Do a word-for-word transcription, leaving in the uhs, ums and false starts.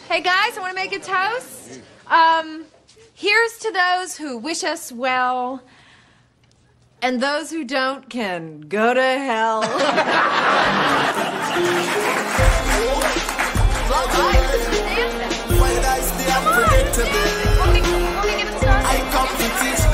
Hey guys, I want to make a toast. Um, here's to those who wish us well, and those who don't can go to hell. Well, Dyce, the unpredictable. Want me, want me to get it started? I come to teach